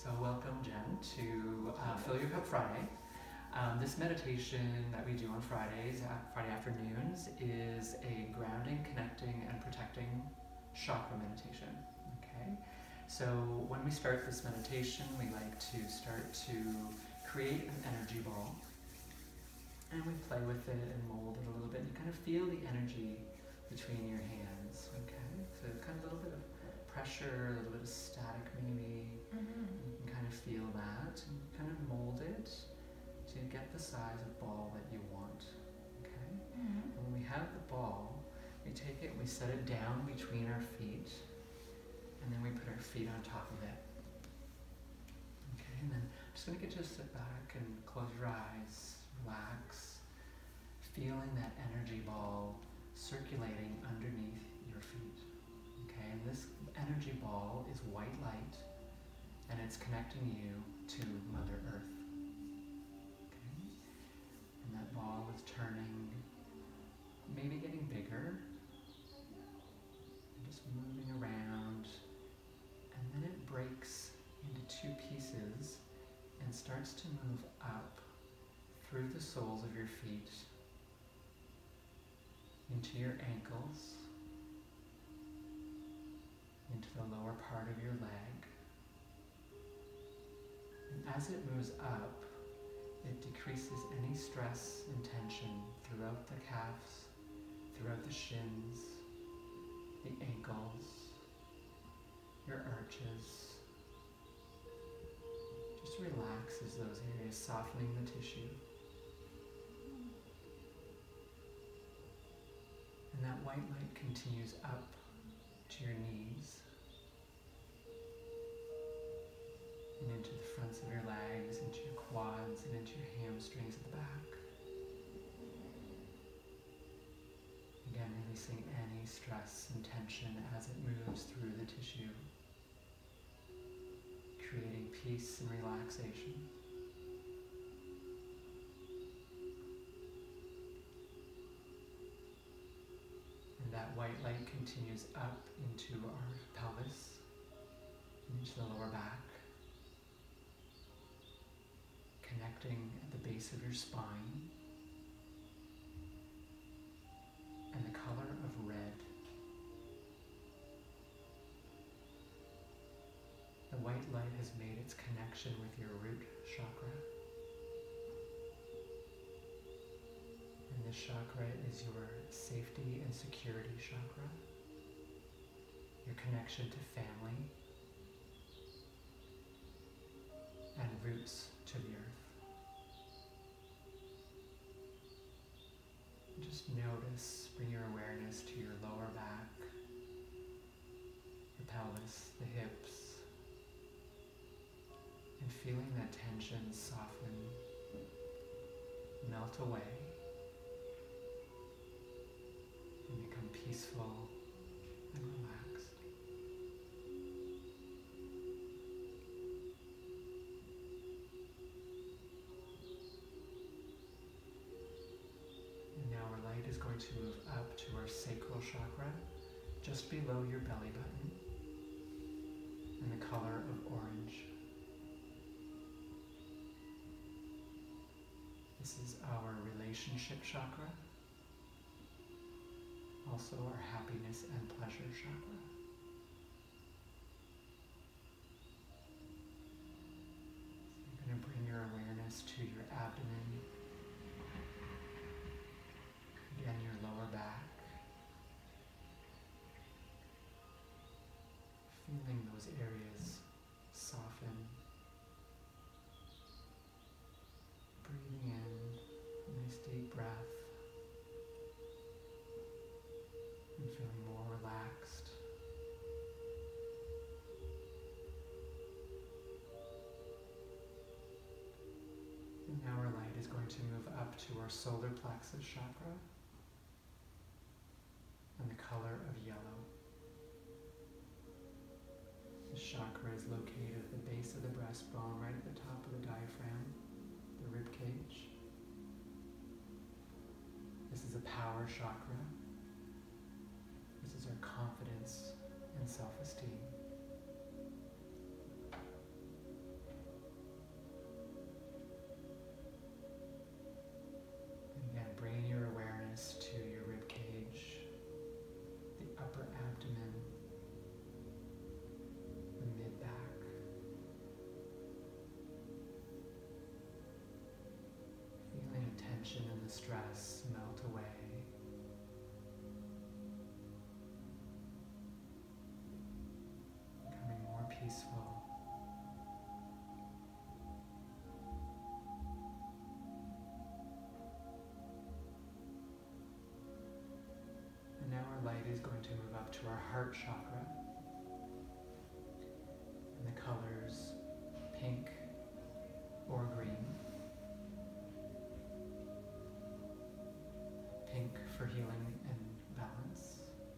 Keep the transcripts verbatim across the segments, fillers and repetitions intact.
So welcome, Jen, to uh, Fill Your Cup Friday. Um, this meditation that we do on Fridays, uh, Friday afternoons, is a grounding, connecting, and protecting chakra meditation. Okay, so when we start this meditation, we like to start to create an energy ball, and we play with it and mold it a little bit. And you kind of feel the energy between your hands. Okay, so kind of a little bit of pressure, a little bit of static, maybe. Mm-hmm. You can kind of feel that and kind of mold it to get the size of ball that you want. Okay? Mm-hmm. And when we have the ball, we take it and we set it down between our feet, and then we put our feet on top of it. Okay, and then I'm just going to get you to sit back and close your eyes, relax, feeling that energy ball circulating underneath your feet. Okay, and this energy ball is white light, and it's connecting you to Mother Earth. Okay, and that ball is turning, maybe getting bigger, and just moving around, and then it breaks into two pieces and starts to move up through the soles of your feet into your ankles, into the lower part of your leg. And as it moves up, it decreases any stress and tension throughout the calves, throughout the shins, the ankles, your arches. Just relaxes those areas, softening the tissue. And that white light continues up to your knees and into the fronts of your legs, into your quads, and into your hamstrings at the back. Again, releasing any stress and tension as it moves through the tissue, creating peace and relaxation. And that white light continues up into our pelvis, into the lower back, connecting at the base of your spine, and the color of red. The white light has made its connection with your root chakra. And this chakra is your safety and security chakra, your connection to family, and roots to the earth. Just notice, bring your awareness to your lower back, the pelvis, the hips, and feeling that tension soften, melt away, and become peaceful and relaxed. And now our light is going to move up to our sacral chakra, just below your belly button, in the color of orange. This is our relationship chakra, also our happiness and pleasure chakra. So you're going to bring your awareness to your abdomen, again your lower back, feeling those areas soften. Breathing in, a nice deep breath, and feeling more relaxed. And now our light is going to move up to our solar plexus chakra, and the color of yellow. This chakra is located at the base of the breastbone, right at the top of the diaphragm, the rib cage. This is a power chakra. This is our confidence and self-esteem. heart chakra. And the colors pink or green. Pink for healing and balance.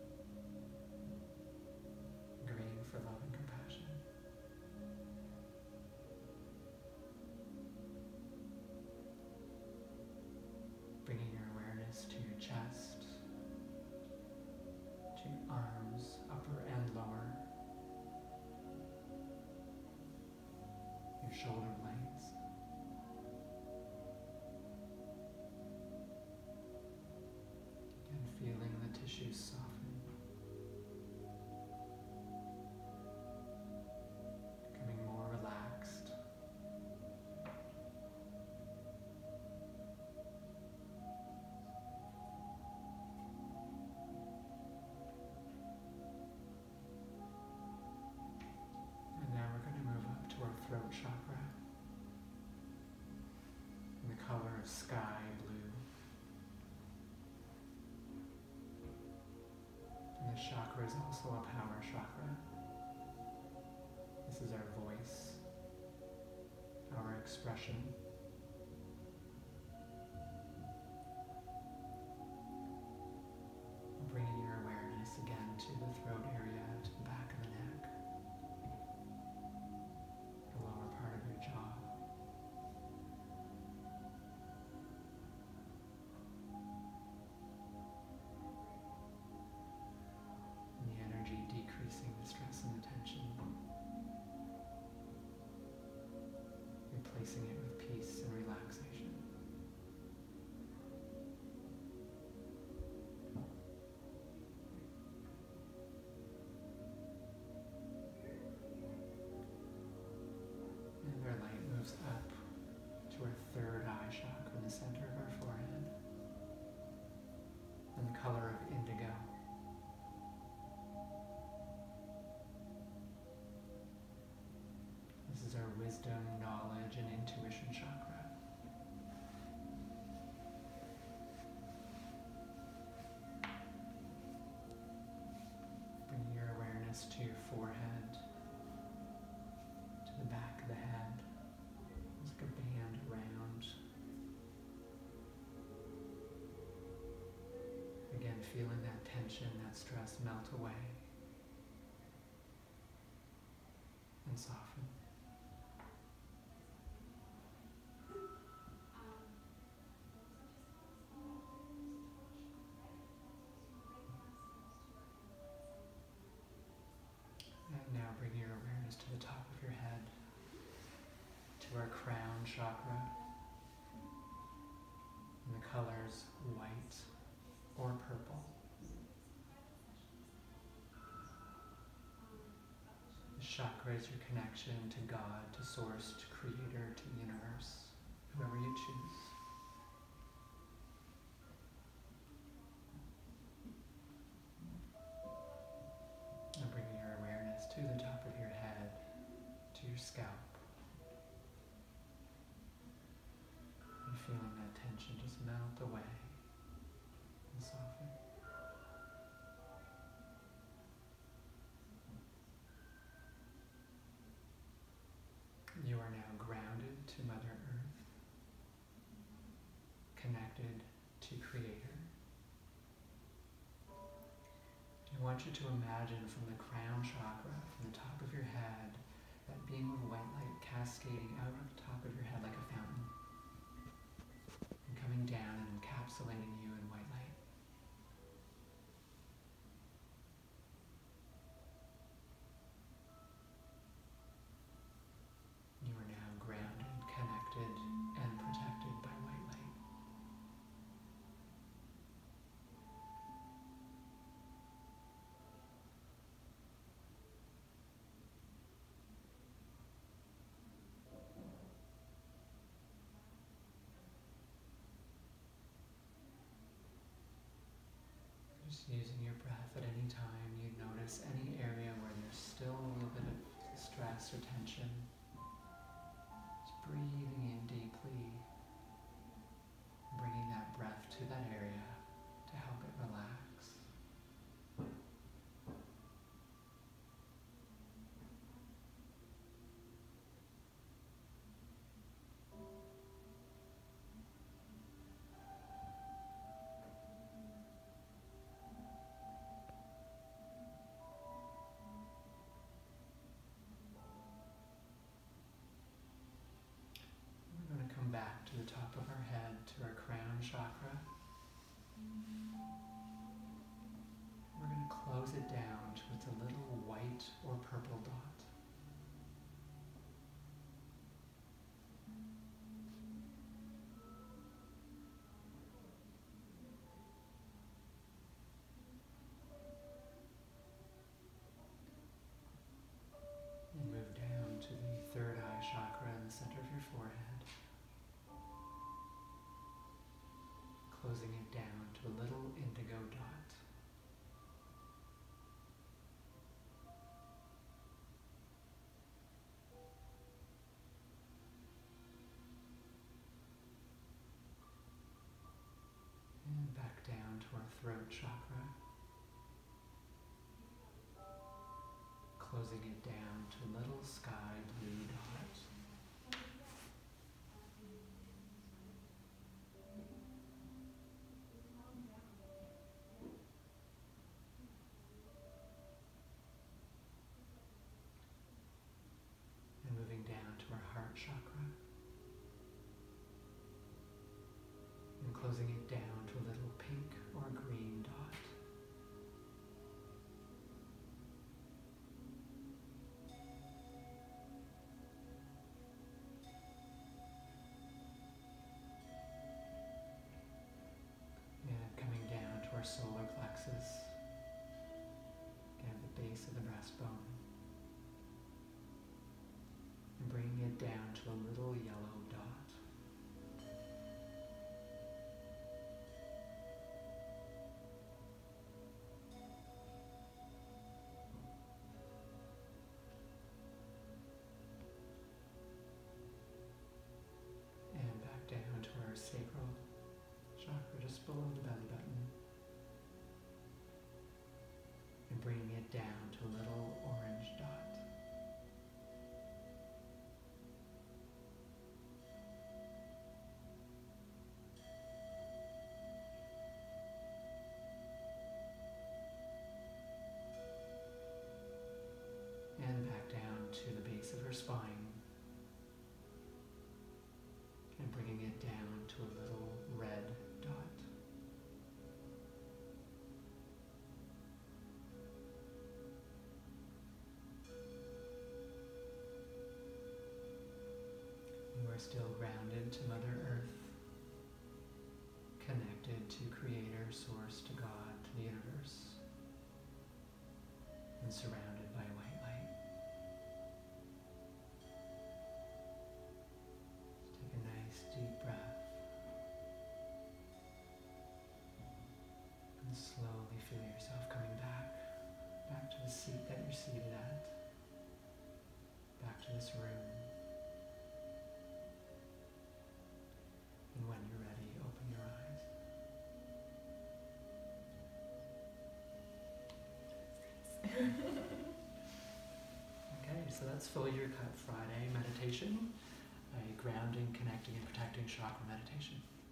Green for love and compassion. Bringing your awareness to your chest, to your arms, upper and lower, your shoulder blades. And feeling the tissues soften, becoming more relaxed. And now we're going to move up to our throat chakra in the color of sky blue. And this chakra is also a power chakra. This is our voice, our expression. Bringing your awareness again to the throat area, to the back of the neck, the lower part of your jaw. And the energy decreasing the stress and the tension, replacing it with peace and relaxation. And our light moves up to our third eye chakra in the center of our forehead, in the color of indigo. This is our wisdom, knowledge, and intuition chakra. Bring your awareness to your forehead, to the back of the head. It's like a band around. Again, feeling that tension, that stress melt away and soften. And now bring your awareness to the top of your head, to our crown chakra, in the colors white or purple. The chakra is your connection to God, to Source, to Creator, to the universe, whoever you choose. And bring your awareness to the top of your head, to your scalp. And feeling that tension just melt away and soften. You are now grounded to Mother Earth, connected to Creator. I want you to imagine from the crown chakra, from the top of your head, that beam of white light cascading out of the top of your head like a fountain, and coming down and encapsulating you in white light. You are now grounded, connected, and protected by white light. Just using your breath at any time, you notice any area where there's still a little bit of stress or tension. Just breathing in deeply, bringing that breath to that area to help it relax. back to the top of our head, to our crown chakra. We're going to close it down to its a little white or purple dot. And move down to the third eye chakra in the center of your forehead, closing it down to a little indigo dot. And back down to our throat chakra, closing it down to a little sky blue dot. And moving down to our heart chakra, and closing it down to a little pink or green dot. And coming down to our solar plexus, again at the base of the breastbone, and bringing it down to a little yellow dot. And back down to our sacral chakra, just below the belly button, and bringing it down to a little orange dot. And back down to the base of her spine, and bringing it down to a little red dot. You are still grounded to Mother Earth, connected to Creator, Source, to God, to the universe, and surrounded by white light. Just take a nice deep breath, and slowly feel yourself coming back, back to the seat that you're seated at, back to this room. And when you're ready, open your eyes. Okay, so that's Fill Your Cup Friday meditation, a grounding, connecting, and protecting chakra meditation.